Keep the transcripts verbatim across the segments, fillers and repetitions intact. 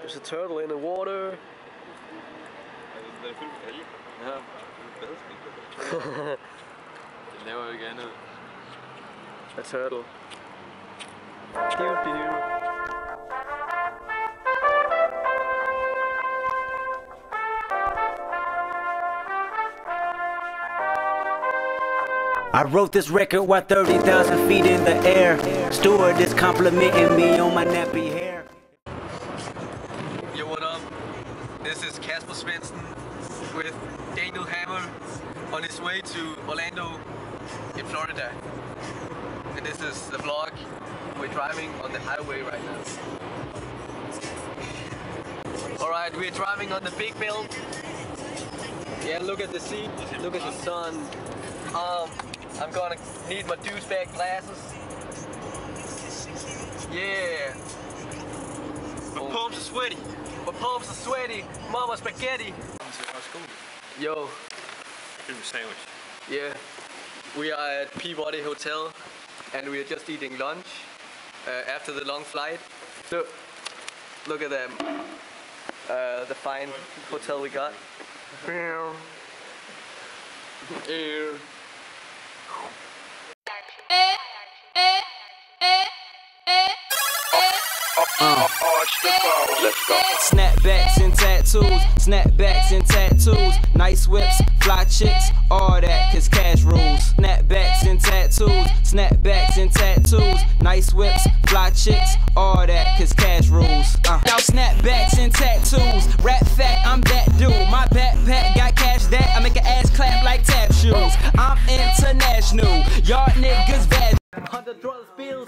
There's a turtle in the water. Ja, det laver jo ikke andet. A turtle. Cute, I wrote this record while thirty thousand feet in the air. Stewardess complimenting me on my nappy hair. Yo, what up? This is Kasper Svendsen with Daniel Hammer on his way to Orlando in Florida. And this is the vlog. We're driving on the highway right now. Alright, we're driving on the big belt. Yeah, look at the sea, look at the sun. Um, I'm gonna need my douchebag glasses. Yeah. My palms are sweaty. My palms are sweaty. Mama spaghetti. Yo. Sandwich. Yeah. We are at Peabody Hotel and we are just eating lunch uh, after the long flight. Look. Look at them. Uh, the fine hotel we got. Air. Uh. Let's go. Snapbacks and tattoos, snapbacks and tattoos, nice whips, fly chicks, all that, cause cash rules. Snapbacks and tattoos, snapbacks and tattoos, nice whips, fly chicks, all that, cause cash rules. Uh. Now snapbacks and tattoos, rap fact, I'm that dude. My backpack got cash that I make an ass clap like tap shoes. I'm international, y'all niggas bad. Hundred dollars bills.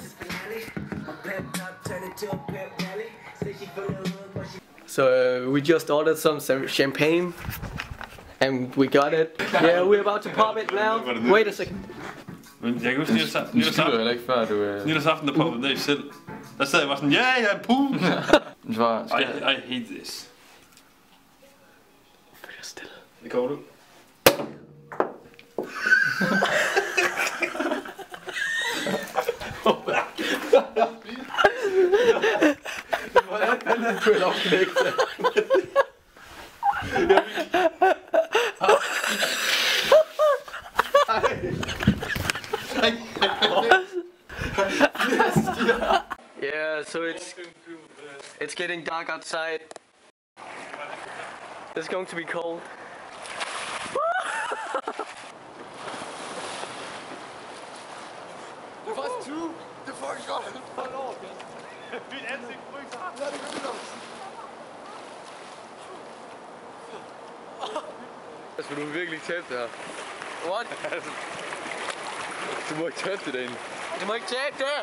So uh, we just ordered some champagne and we got it. Yeah, we're about to pop it now. Wait a second. Men jeg kan huske nytårsaften. Nytårsaften ikke før du. Øh... Nytårsaften der poppede det selv. Der sad jeg bare sådan, ja ja, puh. I, I hate this. Følg stille. Det går du. Den kunne jeg nok knække. Yeah, so it's it's getting dark outside. It's going to be cold. Det er faktisk tyve. Det er fucking godt. Hold over, Bjørn. Mit ansigt fryser. Ja, det gør det. Jeg skal du virkelig tabe det her. What? Du må ikke tabe det derinde. Du må ikke tabe det!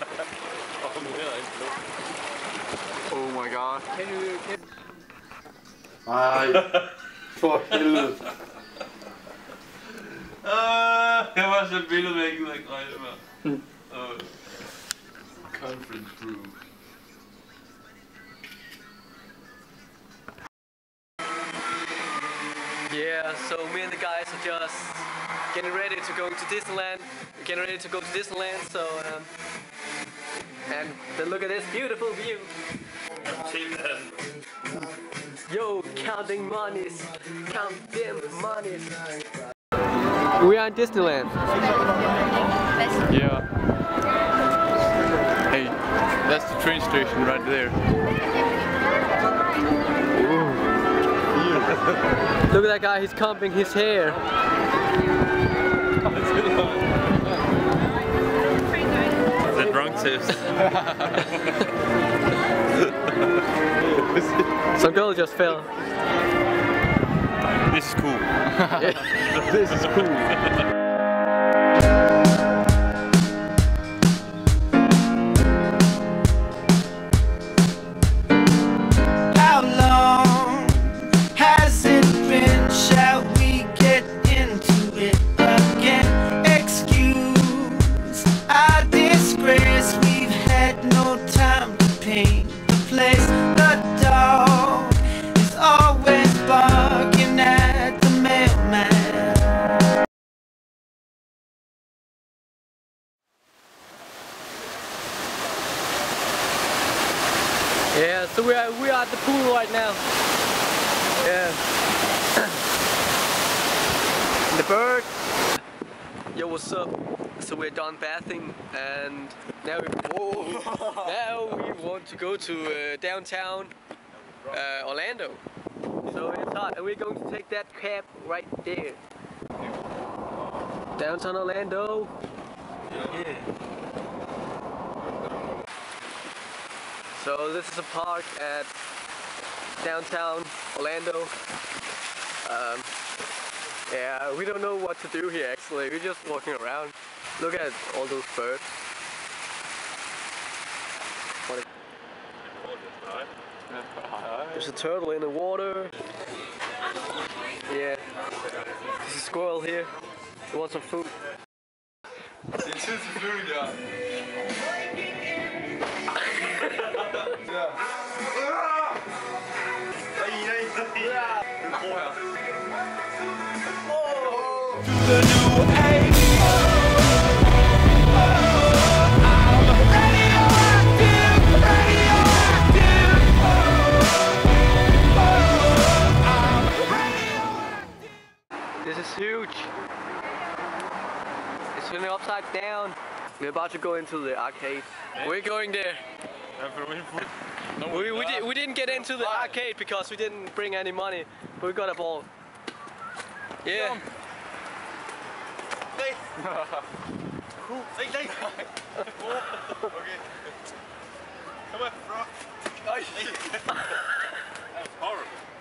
Oh my god. Can you... Can... Ej, for helvede. Uh, jeg var så et billede med, jeg gider ikke rejse mere. Uh, conference room. Yeah, so me and the guys are just getting ready to go to Disneyland. We're getting ready to go to Disneyland, so um, and then look at this beautiful view. Yo, counting monies, count them monies. We are in Disneyland. Yeah. Hey, that's the train station right there. Look at that guy, he's combing his hair. The drunk test. Some girl just fell. This is cool. This is cool. Yeah, So we are we are at the pool right now. Yeah. The bird. Yo, what's up? So we're done bathing and now we, whoa, now we want to go to uh, downtown uh, Orlando. So it's hot and we're going to take that cab right there. Downtown Orlando. Yeah. So this is a park at downtown Orlando. Um, yeah, we don't know what to do here actually. We're just walking around. Look at all those birds. There's a turtle in the water. Yeah. There's a squirrel here. He wants some food. It's just food, yeah. The new age. This is huge. It's turning upside down. We're about to go into the arcade. We're going there. We, we, did, we didn't get into the arcade because we didn't bring any money, but we got a ball. Yeah. Hey. Hey, hey. Okay. Come on, bro. That was horrible.